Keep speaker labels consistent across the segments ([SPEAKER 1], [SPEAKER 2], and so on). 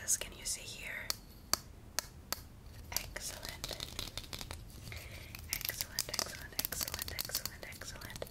[SPEAKER 1] status. Can you see here? Excellent. Excellent, excellent, excellent, excellent, excellent.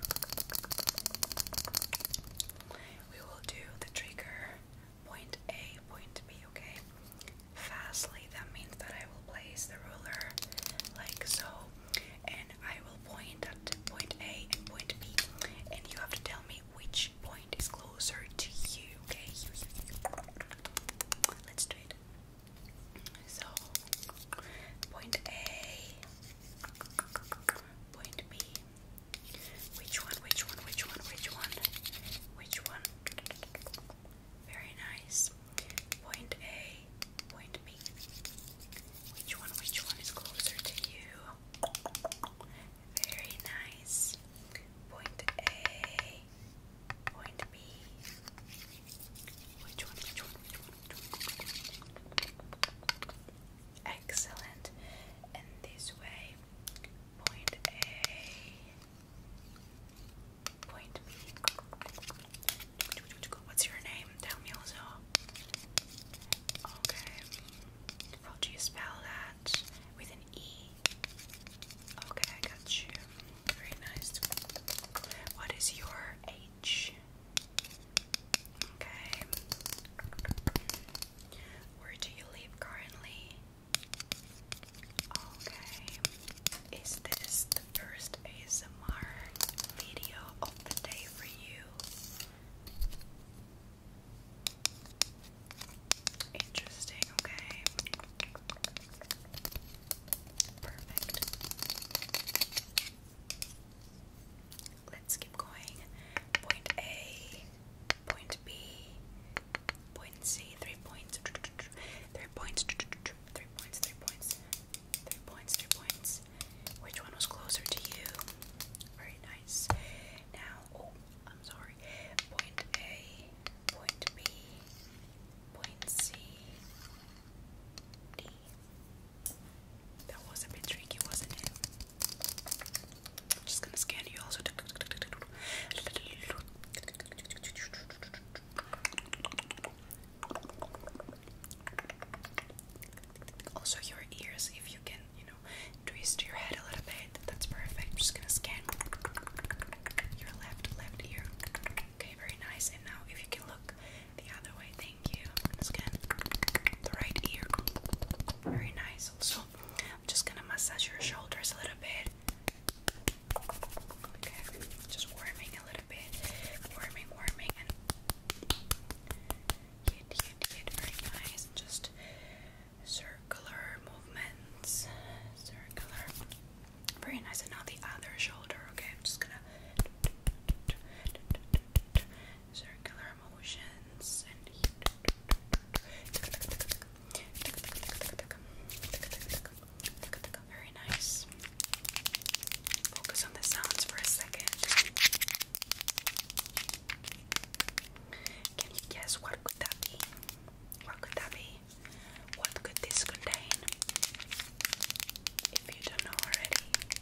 [SPEAKER 1] We will do the trigger point A, point B, okay? Fastly, that means that I will place the ruler like so, and I will point at point A and point B, and you have to tell me which point is closer to you, okay? Let's do it. So, point A, point B. Which one, which one, which one, which one, which one? Very nice. Point A, point B. Which one is closer to you? Very nice. Point A, point B. Which one, which one, which one, which one? Excellent. And this way, point A, point B. What's your name? Tell me also. Okay. How do you spell that? With an E. Okay, I got you. Very nice. What is your age? Okay. Where do you live currently? Okay. Is this the first ASMR video of the day for you? Interesting, okay. Perfect. Let's keep going. Point A, point B, point C, 3 points, 3 points, 3 points, 3 points, 3 points, 3 points. Which one was closer to you? Very nice. Now, oh, I'm sorry. Point A, point B, point C, D. That was a bit tricky, wasn't it? I'm just gonna scan you also. Also your ears, if you can, twist your head a little bit. That's perfect. I'm just gonna scan your left ear. Okay, very nice. And now if you can look the other way, thank you. I'm gonna scan the right ear. Very nice. Also, I'm just gonna massage your shoulders a little bit. Okay, just warming a little bit. Warming, and hit. Very nice. Just circular movements. Circular. Very nice. And now the other shoulder. Okay, I'm just gonna circular motions and very nice. Focus on the sounds for a second. Can you guess what could that be? What could that be? What could this contain? If you don't know already.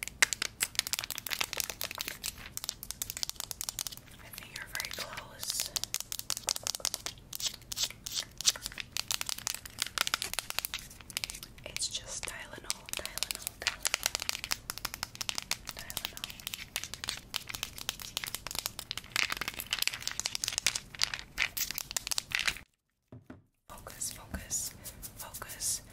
[SPEAKER 1] I think you're very close. It's just Tylenol. Focus.